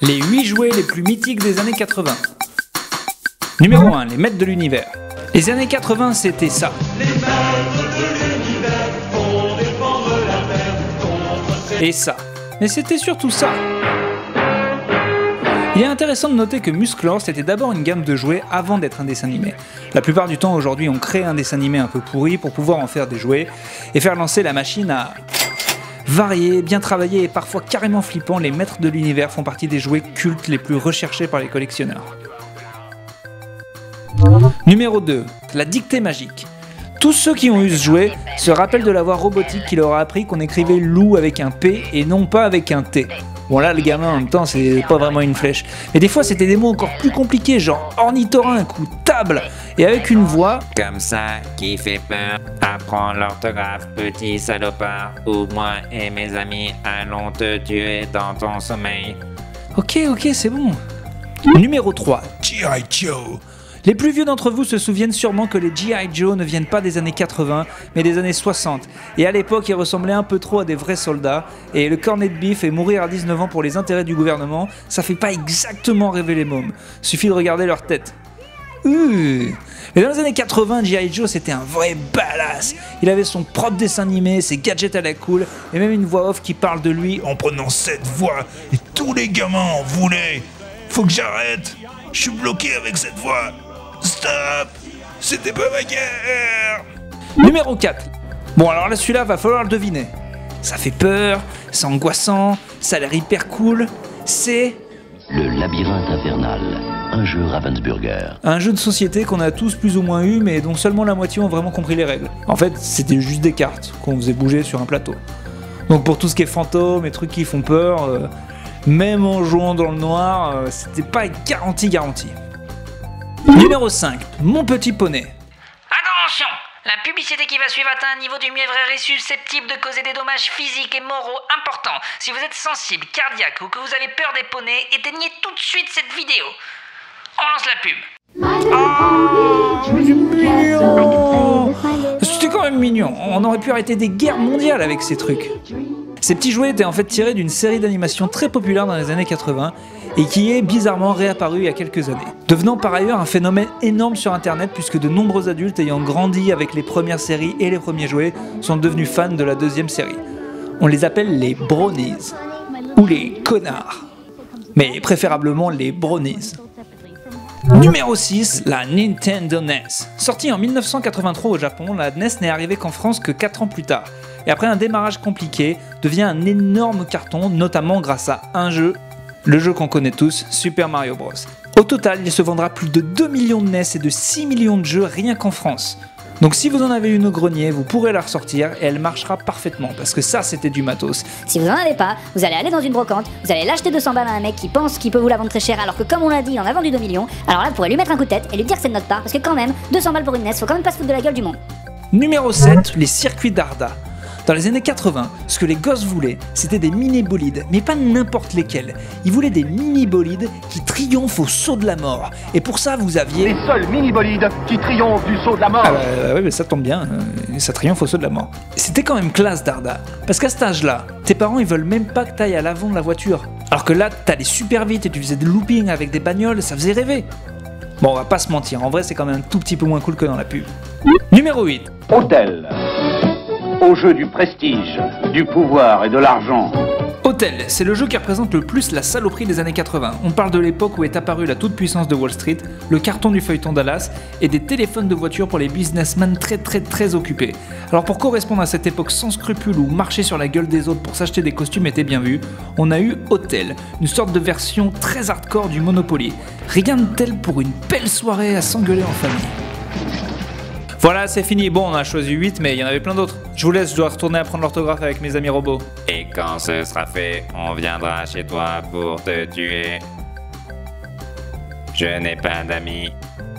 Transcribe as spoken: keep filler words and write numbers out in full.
Les huit jouets les plus mythiques des années quatre-vingt. Numéro un, les maîtres de l'univers. Les années quatre-vingt, c'était ça. Les maîtres de l'univers font défendre la terre contre ces... Et ça. Mais c'était surtout ça. Il est intéressant de noter que Musclor, c'était d'abord une gamme de jouets avant d'être un dessin animé. La plupart du temps, aujourd'hui, on crée un dessin animé un peu pourri pour pouvoir en faire des jouets et faire lancer la machine à... Variés, bien travaillés et parfois carrément flippants, les maîtres de l'univers font partie des jouets cultes les plus recherchés par les collectionneurs. Numéro deux. La dictée magique. Tous ceux qui ont eu ce jouet se rappellent de la voix robotique qui leur a appris qu'on écrivait loup avec un P et non pas avec un T. Bon là le gamin en même temps c'est pas vraiment une flèche. Mais des fois c'était des mots encore plus compliqués genre ornithorynque ou table et avec une voix comme ça qui fait peur. Apprends l'orthographe, petit salopard, ou moi et mes amis allons te tuer dans ton sommeil. Ok ok c'est bon. Numéro trois. G I Joe. Les plus vieux d'entre vous se souviennent sûrement que les G I Joe ne viennent pas des années quatre-vingt, mais des années soixante. Et à l'époque, ils ressemblaient un peu trop à des vrais soldats. Et le cornet de bif et mourir à dix-neuf ans pour les intérêts du gouvernement, ça fait pas exactement rêver les mômes. Suffit de regarder leur tête. Euh. Mais dans les années quatre-vingt, G I Joe c'était un vrai badass. Il avait son propre dessin animé, ses gadgets à la cool, et même une voix off qui parle de lui en prenant cette voix. Et tous les gamins en voulaient. Faut que j'arrête. Je suis bloqué avec cette voix. Stop! C'était pas ma guerre! Numéro quatre. Bon alors là celui-là va falloir le deviner. Ça fait peur, c'est angoissant, ça a l'air hyper cool. C'est... Le labyrinthe infernal, un jeu Ravensburger. Un jeu de société qu'on a tous plus ou moins eu mais dont seulement la moitié ont vraiment compris les règles. En fait c'était juste des cartes qu'on faisait bouger sur un plateau. Donc pour tout ce qui est fantômes et trucs qui font peur, euh, même en jouant dans le noir, euh, c'était pas garanti garanti. Numéro cinq. Mon petit poney. Attention! La publicité qui va suivre atteint un niveau du mièvre et est susceptible de causer des dommages physiques et moraux importants. Si vous êtes sensible, cardiaque ou que vous avez peur des poneys, éteignez tout de suite cette vidéo. On lance la pub. Oh, c'était quand même mignon. On aurait pu arrêter des guerres mondiales avec ces trucs. Ces petits jouets étaient en fait tirés d'une série d'animations très populaire dans les années quatre-vingt et qui est bizarrement réapparue il y a quelques années, devenant par ailleurs un phénomène énorme sur internet puisque de nombreux adultes ayant grandi avec les premières séries et les premiers jouets sont devenus fans de la deuxième série. On les appelle les bronies, ou les connards, mais préférablement les bronies. Numéro six, la Nintendo N E S. Sortie en mille neuf cent quatre-vingt-trois au Japon, la N E S n'est arrivée qu'en France que quatre ans plus tard. Et après un démarrage compliqué, devient un énorme carton, notamment grâce à un jeu, le jeu qu'on connaît tous, Super Mario Bros. Au total, il se vendra plus de deux millions de N E S et de six millions de jeux rien qu'en France. Donc si vous en avez une au grenier, vous pourrez la ressortir et elle marchera parfaitement, parce que ça c'était du matos. Si vous en avez pas, vous allez aller dans une brocante, vous allez l'acheter deux cents balles à un mec qui pense qu'il peut vous la vendre très cher alors que comme on l'a dit, il en a vendu deux millions, alors là vous pourrez lui mettre un coup de tête et lui dire que c'est de notre part, parce que quand même, deux cents balles pour une N E S, faut quand même pas se foutre de la gueule du monde. Numéro sept, les circuits d'Arda. Dans les années quatre-vingt, ce que les gosses voulaient, c'était des mini-bolides, mais pas n'importe lesquels. Ils voulaient des mini-bolides qui triomphent au saut de la mort. Et pour ça, vous aviez... Les seuls mini-bolides qui triomphent du saut de la mort. Ah bah oui, mais ça tombe bien, euh, ça triomphe au saut de la mort. C'était quand même classe d'Arda, parce qu'à cet âge-là, tes parents ils veulent même pas que t'ailles à l'avant de la voiture. Alors que là, t'allais super vite et tu faisais des loopings avec des bagnoles, ça faisait rêver. Bon, on va pas se mentir, en vrai c'est quand même un tout petit peu moins cool que dans la pub. Numéro huit. Hôtel. Au jeu du prestige, du pouvoir et de l'argent. Hôtel, c'est le jeu qui représente le plus la saloperie des années quatre-vingt. On parle de l'époque où est apparue la toute-puissance de Wall Street, le carton du feuilleton Dallas et des téléphones de voiture pour les businessmen très très très occupés. Alors pour correspondre à cette époque sans scrupules où marcher sur la gueule des autres pour s'acheter des costumes était bien vu, on a eu Hôtel, une sorte de version très hardcore du Monopoly. Rien de tel pour une belle soirée à s'engueuler en famille. Voilà, c'est fini. Bon, on a choisi huit, mais il y en avait plein d'autres. Je vous laisse, je dois retourner apprendre l'orthographe avec mes amis robots. Et quand ce sera fait, on viendra chez toi pour te tuer. Je n'ai pas d'amis.